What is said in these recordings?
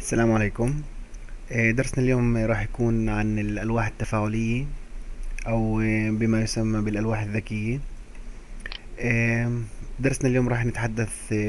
السلام عليكم. درسنا اليوم راح يكون عن الألواح التفاعلية أو بما يسمى بالألواح الذكية. درسنا اليوم راح نتحدث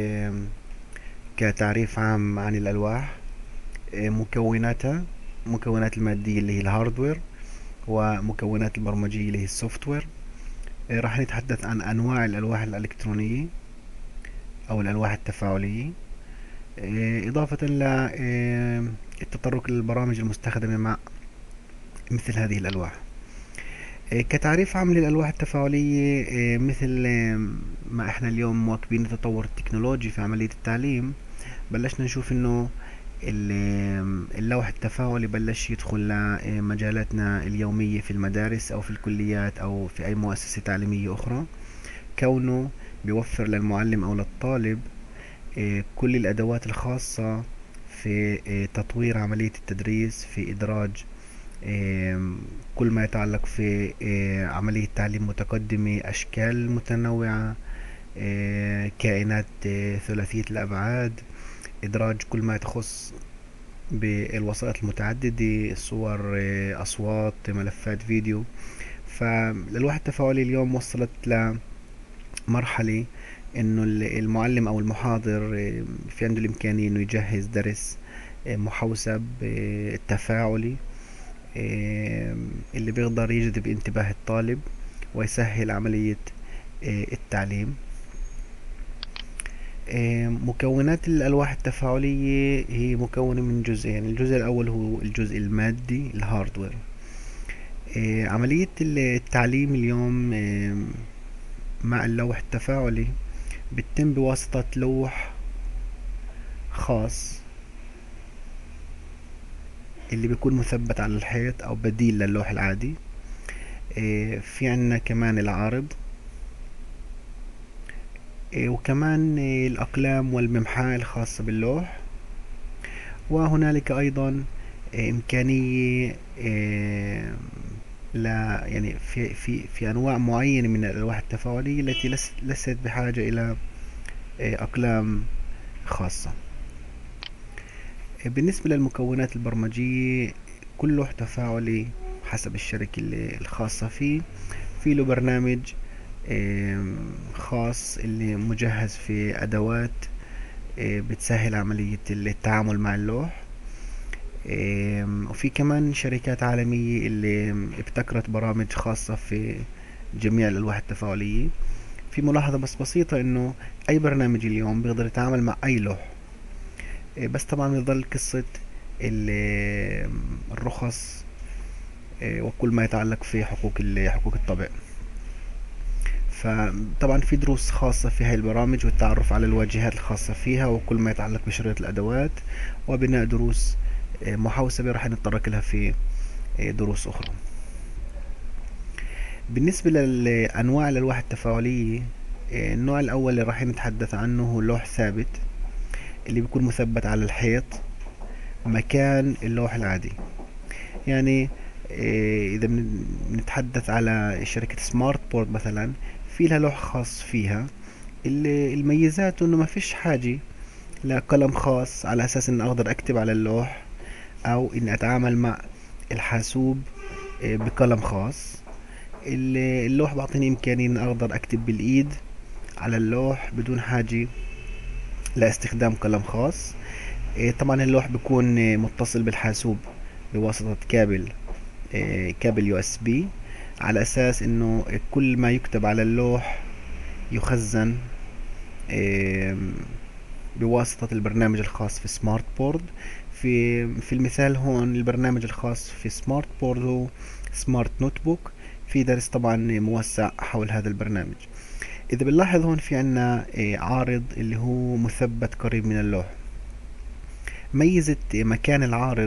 كتعريف عام عن الألواح، مكوناتها، مكونات المادية اللي هي الهاردوير، ومكونات البرمجية اللي هي السوفتوير. راح نتحدث عن أنواع الألواح الإلكترونية أو الألواح التفاعلية، إضافة للتطرق للبرامج المستخدمة مع مثل هذه الألواح. كتعريف عام للألواح التفاعلية، مثل ما احنا اليوم مواكبين التطور التكنولوجي في عملية التعليم، بلشنا نشوف انه اللوح التفاعلي بلش يدخل لمجالاتنا اليومية في المدارس او في الكليات او في اي مؤسسة تعليمية اخرى، كونه بيوفر للمعلم او للطالب كل الادوات الخاصة في تطوير عملية التدريس، في ادراج كل ما يتعلق في عملية تعليم متقدمة، أشكال متنوعة، كائنات ثلاثية الأبعاد، إدراج كل ما يتخص بالوسائط المتعددة، صور، أصوات، ملفات فيديو. فالألواح التفاعلية اليوم وصلت لمرحلة إنه المعلم أو المحاضر في عنده الإمكانية إنه يجهز درس محوسب تفاعلي، اللي بيقدر يجذب انتباه الطالب ويسهل عملية التعليم. مكونات الألواح التفاعلية هي مكونة من جزئين. الجزء الأول هو الجزء المادي، الهاردوير. عملية التعليم اليوم مع اللوح التفاعلي بتتم بواسطة لوح خاص اللي بيكون مثبت على الحيط أو بديل للوح العادي. في عنا كمان العارض، وكمان الأقلام والممحاة الخاصة باللوح. وهنالك أيضا إمكانية لا يعني في أنواع معينة من الألواح التفاعلية التي ليست بحاجة إلى أقلام خاصة. بالنسبة للمكونات البرمجية، كل لوح تفاعلي حسب الشركة الخاصة فيه في له برنامج خاص اللي مجهز في أدوات بتسهل عملية التعامل مع اللوح. وفي كمان شركات عالمية اللي ابتكرت برامج خاصة في جميع الألواح التفاعلية. في ملاحظة بس بسيطة إنه أي برنامج اليوم بيقدر يتعامل مع أي لوح، بس طبعا بيظل قصة الرخص، وكل ما يتعلق في حقوق الطبع. فطبعا في دروس خاصة في هاي البرامج والتعرف على الواجهات الخاصة فيها وكل ما يتعلق بشريط الأدوات، وبناء دروس محوسبة راح نتطرق لها في دروس أخرى. بالنسبة لأنواع الألواح التفاعلية، النوع الأول اللي راح نتحدث عنه هو لوح ثابت، اللي بيكون مثبت على الحيط مكان اللوح العادي. يعني إذا بنتحدث على شركة سمارت بورد مثلا، في لها لوح خاص فيها. الميزات انه ما فيش حاجة لقلم خاص على اساس اني اقدر اكتب على اللوح او اني اتعامل مع الحاسوب بقلم خاص. اللوح بعطيني امكانية اني اقدر اكتب بالايد على اللوح بدون حاجة لاستخدام قلم خاص. طبعا اللوح بيكون متصل بالحاسوب بواسطة كابل يو اس بي، على اساس انه كل ما يكتب على اللوح يخزن بواسطة البرنامج الخاص في سمارت بورد. في المثال هون البرنامج الخاص في سمارت بورد هو سمارت نوت بوك. في درس طبعا موسع حول هذا البرنامج. إذا بنلاحظ هون في عنا عارض اللي هو مثبت قريب من اللوح. ميزة مكان العارض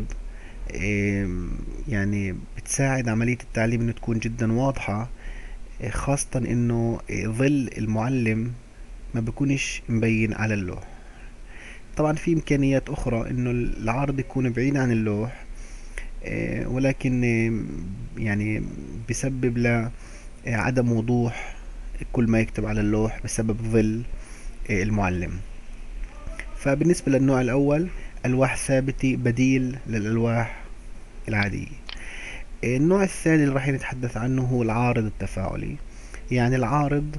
يعني بتساعد عملية التعليم انه تكون جدا واضحة، خاصة انه ظل المعلم ما بيكونش مبين على اللوح. طبعا في امكانيات اخرى انه العرض يكون بعيد عن اللوح، ولكن يعني بسبب لعدم وضوح كل ما يكتب على اللوح بسبب ظل المعلم. فبالنسبة للنوع الأول، ألواح ثابتة بديل للألواح العادية. النوع الثاني اللي راح نتحدث عنه هو العارض التفاعلي. يعني العارض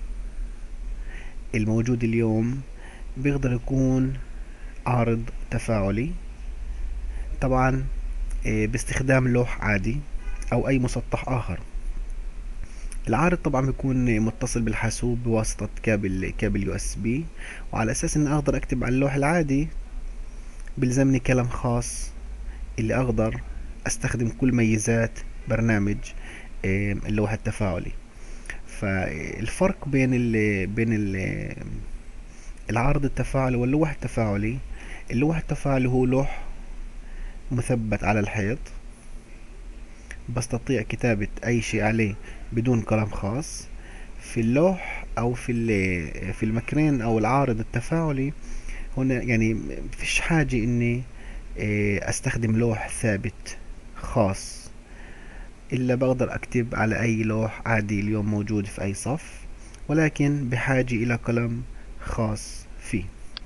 الموجود اليوم بيقدر يكون عارض تفاعلي طبعا باستخدام لوح عادي أو أي مسطح آخر. العارض طبعا بيكون متصل بالحاسوب بواسطة كابل يو اس بي، وعلى أساس إني أقدر أكتب على اللوح العادي بيلزمني كلام خاص اللي أقدر أستخدم كل ميزات برنامج اللوح التفاعلي. فالفرق بين العرض التفاعلي واللوح التفاعلي، اللوح التفاعلي هو لوح مثبت على الحيط بستطيع كتابة أي شيء عليه بدون قلم خاص. في اللوح أو في المكرين أو العارض التفاعلي هنا يعني مفيش حاجة إني أستخدم لوح ثابت خاص، إلا بقدر أكتب على أي لوح عادي اليوم موجود في أي صف، ولكن بحاجة إلى قلم خاص فيه.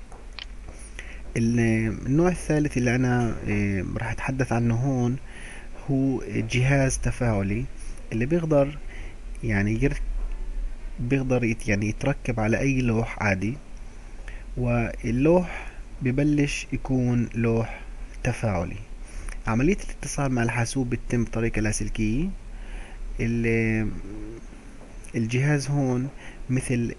النوع الثالث اللي أنا راح أتحدث عنه هون هو جهاز تفاعلي اللي بيقدر يعني يعني يتركب على أي لوح عادي، واللوح ببلش يكون لوح تفاعلي. عملية الاتصال مع الحاسوب بتتم بطريقة لاسلكية. الجهاز هون مثل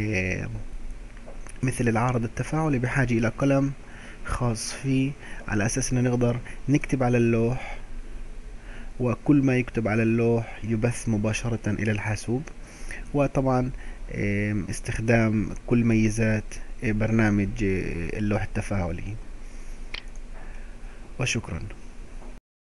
مثل العارض التفاعلي بحاجة إلى قلم خاص فيه على أساس إنه نقدر نكتب على اللوح، وكل ما يكتب على اللوح يبث مباشرة إلى الحاسوب. وطبعا استخدام كل ميزات برنامج اللوح التفاعلي. وشكرا.